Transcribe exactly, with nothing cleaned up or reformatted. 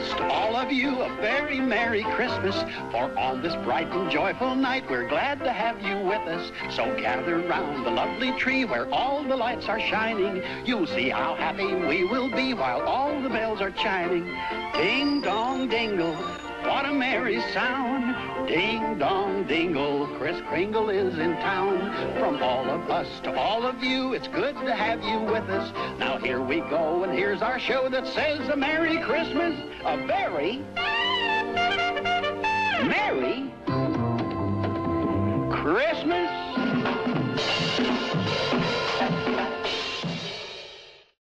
us, to all of you, a very Merry Christmas. For on this bright and joyful night, we're glad to have you with us. So gather round the lovely tree where all the lights are shining. You'll see how happy we will be while all the bells are chiming. Ding dong dingle, what a merry sound. Ding dong dingle, Kris Kringle is in town. From all of us to all of you, it's good to have you with us. Now here we go, and here's our show that says a Merry Christmas, a very Merry